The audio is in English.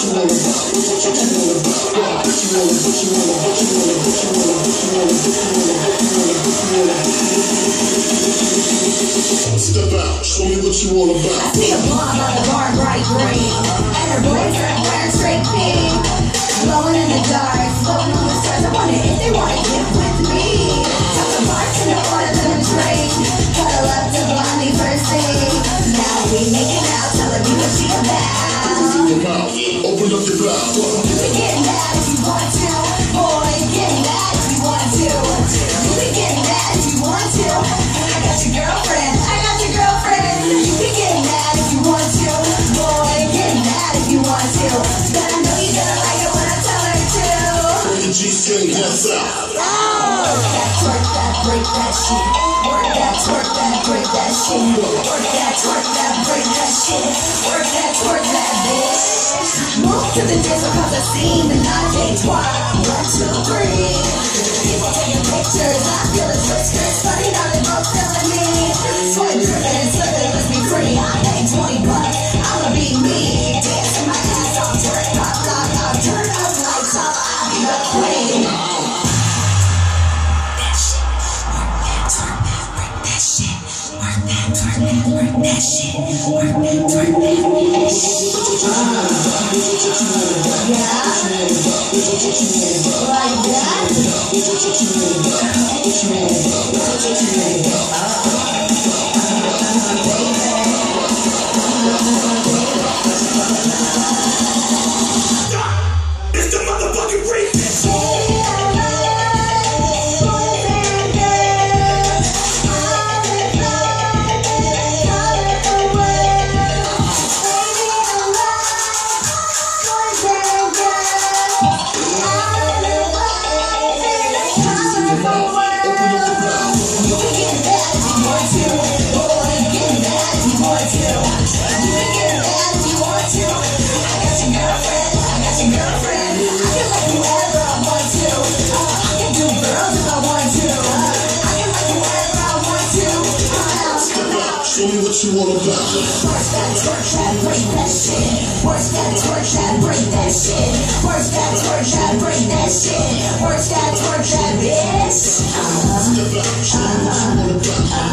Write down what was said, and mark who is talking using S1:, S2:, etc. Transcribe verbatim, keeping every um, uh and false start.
S1: Step out, show me what you all about.
S2: I see a blonde on the bar, bright green, and her boyfriend wearing straight pink, glowing in the dark, floating on the stars. I wonder if they want to get with me. Tell the bartender order them a drink, cuddle up to blondie first thing. Now we making out, telling me what she about.
S1: Open your mouth, open up your mouth.
S2: You can get mad if you want to, boy, get mad if you want to. You can get mad if you want to. I got your girlfriend, I got your girlfriend. You can get mad if you want to, boy, get mad if you want to. But I know you're gonna like it when I tell her to.
S1: Bring the G-string heads out.
S2: Oh, that twerk, that break that shit. Work that twerk, that break that shit. Work that twerk, that break that shit. Work that twerk, that bitch. Move to the disco cause I seen the menage a trois. One, two, three. People taking pictures, I feel the whiskers. Funny now they both feeling me. Sweat dripping and slipping, let's be free. I ain't twenty bucks, I'ma be me. Dancing my ass off, turn up, lock out, turn up, lights off, I'll be the queen. That shit, work that, twerk that, break that shit. Work that, twerk that, break that shit. Work that, twerk that, break that shit. Yeah, like that.
S1: It's the motherfucking rapist. Show me what you all about.
S2: Work that twerk, that break that shit. Work that twerk, that break that shit. Work that twerk, that break that shit. Work that twerk, that bitch. Uh-huh. Uh-huh.